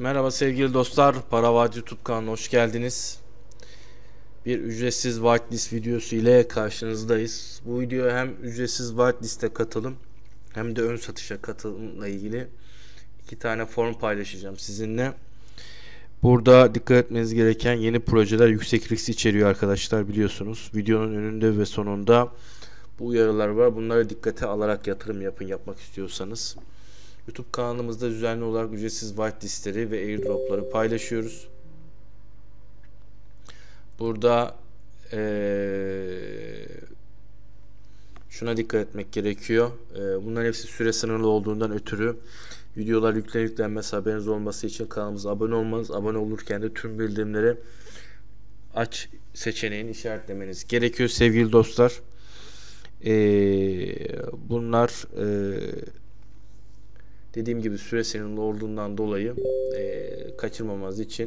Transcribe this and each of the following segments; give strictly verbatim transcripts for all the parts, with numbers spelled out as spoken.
Merhaba sevgili dostlar, Paravati YouTube kanalına hoş geldiniz. Bir ücretsiz whitelist videosu ile karşınızdayız. Bu videoya hem ücretsiz whitelist'e katılım hem de ön satışa katılımla ilgili iki tane form paylaşacağım sizinle. Burada dikkat etmeniz gereken yeni projeler yüksek risk içeriyor arkadaşlar, biliyorsunuz. Videonun önünde ve sonunda bu uyarılar var. Bunları dikkate alarak yatırım yapın yapmak istiyorsanız. YouTube kanalımızda düzenli olarak ücretsiz whitelistleri ve airdropları paylaşıyoruz. Burada ee, şuna dikkat etmek gerekiyor. E, bunların hepsi süre sınırlı olduğundan ötürü videolar yüklenir yüklenmez haberiniz olması için kanalımıza abone olmanız, abone olurken de tüm bildirimleri aç seçeneğini işaretlemeniz gerekiyor sevgili dostlar. E, bunlar e, dediğim gibi süre sınırlı olduğundan dolayı e, kaçırmamanız için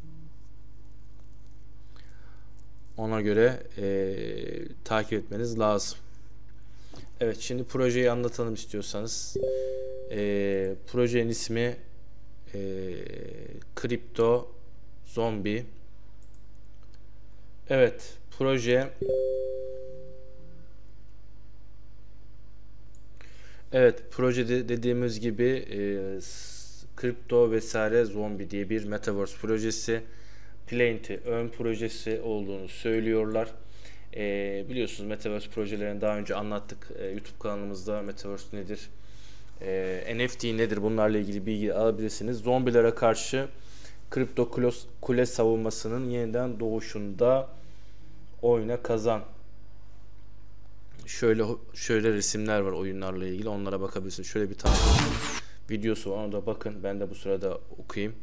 ona göre e, takip etmeniz lazım. Evet, şimdi projeyi anlatalım istiyorsanız. E, projenin ismi e, Crypto Zombie. Evet, proje Evet, projede dediğimiz gibi e, kripto vesaire zombi diye bir metaverse projesi. Plenty ön projesi olduğunu söylüyorlar. E, biliyorsunuz metaverse projelerini daha önce anlattık. E, YouTube kanalımızda metaverse nedir, e, N F T nedir, bunlarla ilgili bilgi alabilirsiniz. Zombilere karşı kripto kule, kule savunmasının yeniden doğuşunda oyna kazan. Şöyle şöyle resimler var oyunlarla ilgili, onlara bakabilirsiniz. Şöyle bir tane videosu var, ona da bakın. Ben de bu sırada okuyayım.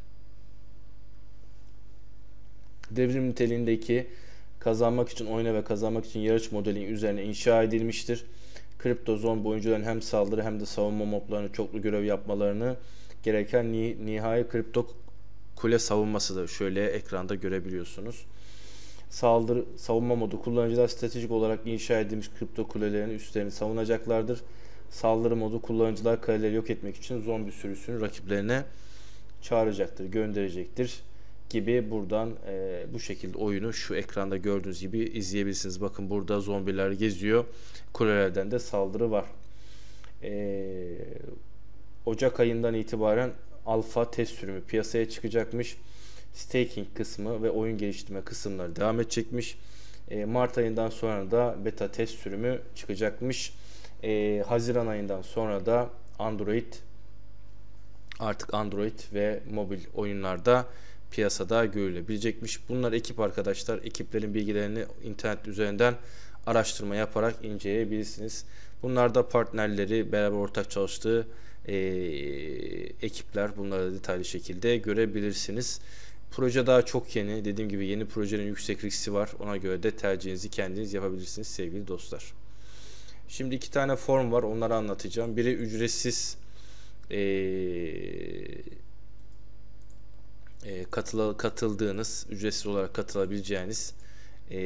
Devrim niteliğindeki kazanmak için oyna ve kazanmak için yarış modelinin üzerine inşa edilmiştir. Kripto zombi oyuncuların hem saldırı hem de savunma modlarını çoklu görev yapmalarını gereken nihai kripto kule savunmasıdır. Şöyle ekranda görebiliyorsunuz. Saldırı savunma modu, kullanıcılar stratejik olarak inşa edilmiş kripto kulelerin üstlerini savunacaklardır. Saldırı modu, kullanıcılar kaleleri yok etmek için zombi sürüsünü rakiplerine çağıracaktır, gönderecektir gibi. Buradan e, bu şekilde oyunu şu ekranda gördüğünüz gibi izleyebilirsiniz. Bakın, burada zombiler geziyor. Kulelerden de saldırı var. E, Ocak ayından itibaren alfa test sürümü piyasaya çıkacakmış. Staking kısmı ve oyun geliştirme kısımları devam edecekmiş. E, Mart ayından sonra da beta test sürümü çıkacakmış. E, Haziran ayından sonra da Android artık Android ve mobil oyunlarda piyasada görülebilecekmiş. Bunlar ekip arkadaşlar. Ekiplerin bilgilerini internet üzerinden araştırma yaparak inceleyebilirsiniz. Bunlar da partnerleri, beraber ortak çalıştığı e, ekipler. Bunları detaylı şekilde görebilirsiniz. Proje daha çok yeni. Dediğim gibi yeni projenin yüksek riski var. Ona göre de tercihinizi kendiniz yapabilirsiniz sevgili dostlar. Şimdi iki tane form var. Onları anlatacağım. Biri ücretsiz e, e, katıla, katıldığınız, ücretsiz olarak katılabileceğiniz e,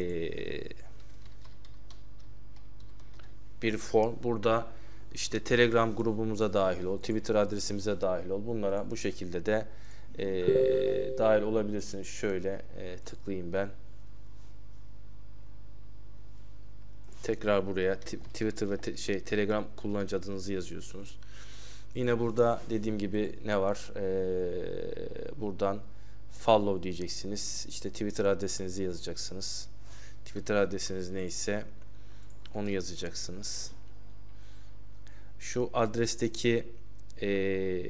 bir form. Burada işte Telegram grubumuza dahil ol, Twitter adresimize dahil ol. Bunlara bu şekilde de e, dahil olabilirsiniz. Şöyle e, tıklayayım ben. Tekrar buraya Twitter ve te şey Telegram kullanıcı adınızı yazıyorsunuz. Yine burada dediğim gibi ne var? Ee, buradan follow diyeceksiniz. İşte Twitter adresinizi yazacaksınız. Twitter adresiniz neyse onu yazacaksınız. Şu adresteki ee,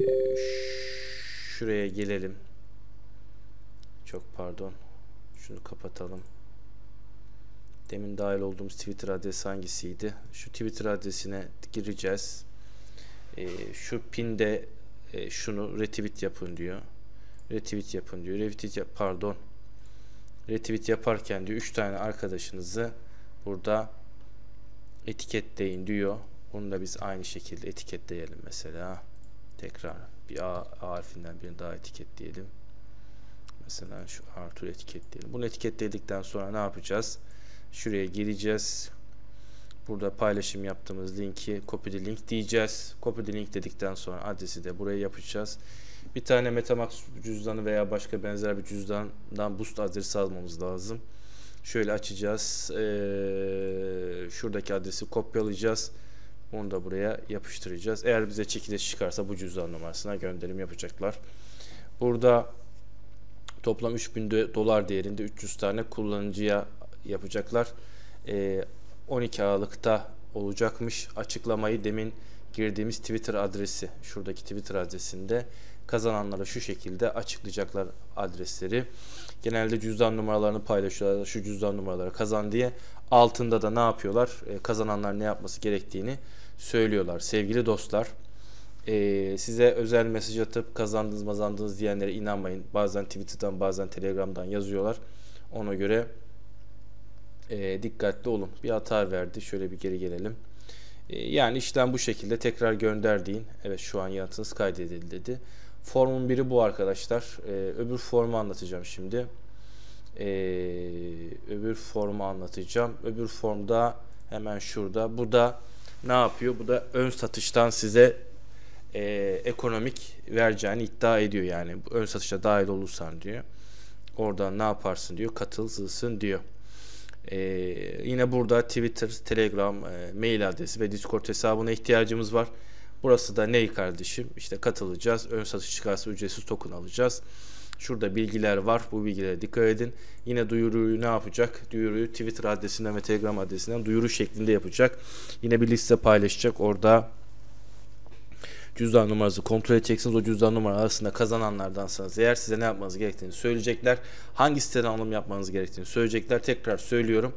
şuraya gelelim. Çok pardon. Şunu kapatalım. Demin dahil olduğumuz Twitter adresi hangisiydi? Şu Twitter adresine gireceğiz. E, şu pinde e, şunu retweet yapın diyor. Retweet yapın diyor. Retweet yap pardon. Retweet yaparken diyor üç tane arkadaşınızı burada etiketleyin diyor. Bunu da biz aynı şekilde etiketleyelim mesela. Tekrar bir A, A harfinden birini daha etiketleyelim. Mesela şu Arthur etiketleyelim. Bunu etiketledikten sonra ne yapacağız? Şuraya gireceğiz. Burada paylaşım yaptığımız linki copy the link diyeceğiz. Copy the link dedikten sonra adresi de buraya yapacağız. Bir tane MetaMask cüzdanı veya başka benzer bir cüzdandan boost adresi almamız lazım. Şöyle açacağız. Ee, şuradaki adresi kopyalayacağız. Onu da buraya yapıştıracağız. Eğer bize çekiliş çıkarsa bu cüzdan numarasına gönderim yapacaklar. Burada toplam üç bin dolar değerinde üç yüz tane kullanıcıya yapacaklar. Ee, on iki Aralık'ta olacakmış. Açıklamayı demin girdiğimiz Twitter adresi, şuradaki Twitter adresinde kazananlara şu şekilde açıklayacaklar adresleri. Genelde cüzdan numaralarını paylaşıyorlar. Şu cüzdan numaraları kazan diye. Altında da ne yapıyorlar? Ee, kazananlar ne yapması gerektiğini söylüyorlar. Sevgili dostlar, Ee, size özel mesaj atıp kazandınız mazandınız diyenlere inanmayın. Bazen Twitter'dan bazen Telegram'dan yazıyorlar. Ona göre e, dikkatli olun. Bir hata verdi. Şöyle bir geri gelelim. E, yani işlem bu şekilde. Tekrar gönder deyin. Evet, şu an yanıtınız kaydedildi dedi. Formun biri bu arkadaşlar. E, öbür formu anlatacağım şimdi. E, öbür formu anlatacağım. Öbür formda hemen şurada. Bu da ne yapıyor? Bu da ön satıştan size Ee, ekonomik vereceğini iddia ediyor. Yani ön satışa dahil olursan diyor. Oradan ne yaparsın diyor. Katılsın diyor. Ee, yine burada Twitter, Telegram, e, mail adresi ve Discord hesabına ihtiyacımız var. Burası da ne kardeşim? İşte katılacağız. Ön satış çıkarsa ücretsiz token alacağız. Şurada bilgiler var. Bu bilgilere dikkat edin. Yine duyuruyu ne yapacak? Duyuruyu Twitter adresinden ve Telegram adresinden duyuru şeklinde yapacak. Yine bir liste paylaşacak. Orada cüzdan numaranızı kontrol edeceksiniz. O cüzdan numara arasında kazananlardansanız eğer size ne yapmanız gerektiğini söyleyecekler. Hangi siteden alım yapmanız gerektiğini söyleyecekler. Tekrar söylüyorum.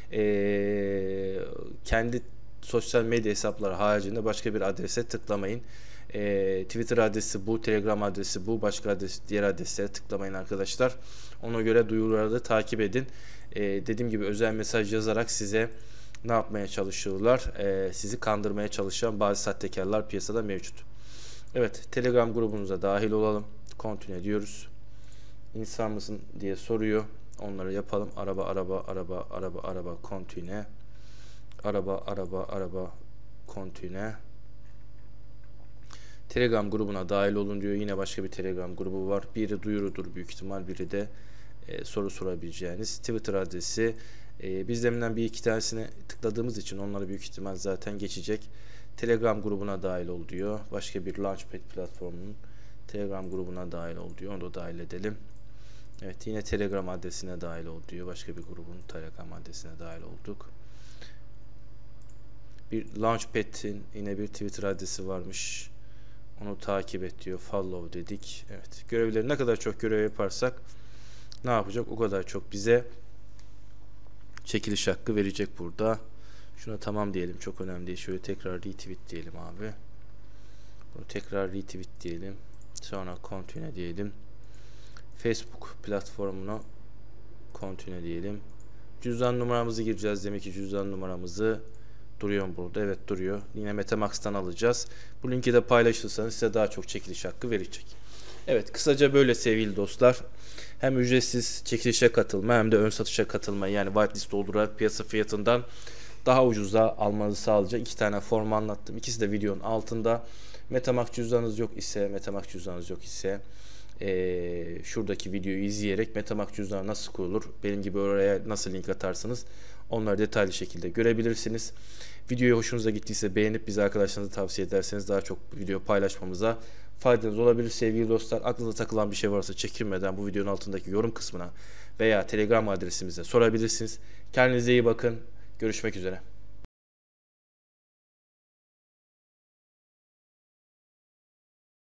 Ee, kendi sosyal medya hesapları haricinde başka bir adrese tıklamayın. Ee, Twitter adresi bu, Telegram adresi bu, başka adres, diğer adreslere tıklamayın arkadaşlar. Ona göre duyuruları da takip edin. Ee, dediğim gibi özel mesaj yazarak size ne yapmaya çalışıyorlar? Ee, sizi kandırmaya çalışan bazı sahtekarlar piyasada mevcut. Evet, Telegram grubunuza dahil olalım. Continue diyoruz. İnsan mısın diye soruyor. Onları yapalım. Araba, araba, araba, araba, araba, continue. Araba, araba, araba, continue. Telegram grubuna dahil olun diyor. Yine başka bir Telegram grubu var. Biri duyurudur büyük ihtimal. Biri de e, soru sorabileceğiniz. Twitter adresi. E, biz deminden bir iki tanesine tıkladığımız için onları büyük ihtimal zaten geçecek. Telegram grubuna dahil ol diyor. Başka bir Launchpad platformunun Telegram grubuna dahil ol diyor. Onu da dahil edelim. Evet, yine Telegram adresine dahil ol diyor. Başka bir grubun Telegram adresine dahil olduk. Bir Launchpad'in yine bir Twitter adresi varmış. Onu takip et diyor. Follow dedik. Evet. Görevleri ne kadar çok görev yaparsak ne yapacak? O kadar çok bize çekiliş hakkı verecek burada. Şuna tamam diyelim. Çok önemli değil. Şöyle tekrar retweet diyelim abi. Bunu tekrar retweet diyelim. Sonra continue diyelim. Facebook platformuna continue diyelim. Cüzdan numaramızı gireceğiz. Demek ki cüzdan numaramızı duruyor mu burada? Evet, duruyor. Yine MetaMask'tan alacağız. Bu linki de paylaşırsanız size daha çok çekiliş hakkı verecek. Evet, kısaca böyle sevgili dostlar. Hem ücretsiz çekilişe katılma hem de ön satışa katılma, yani whitelist doldurarak piyasa fiyatından daha ucuza almanızı sağlayacak iki tane form anlattım. İkisi de videonun altında. MetaMask cüzdanınız yok ise, MetaMask cüzdanınız yok ise ee, şuradaki videoyu izleyerek MetaMask cüzdanı nasıl kurulur, benim gibi oraya nasıl link atarsınız, onları detaylı şekilde görebilirsiniz. Videoyu hoşunuza gittiyse beğenip bize arkadaşlarınıza tavsiye ederseniz daha çok video paylaşmamıza faydanız olabilir sevgili dostlar. Aklınıza takılan bir şey varsa çekinmeden bu videonun altındaki yorum kısmına veya Telegram adresimize sorabilirsiniz. Kendinize iyi bakın. Görüşmek üzere.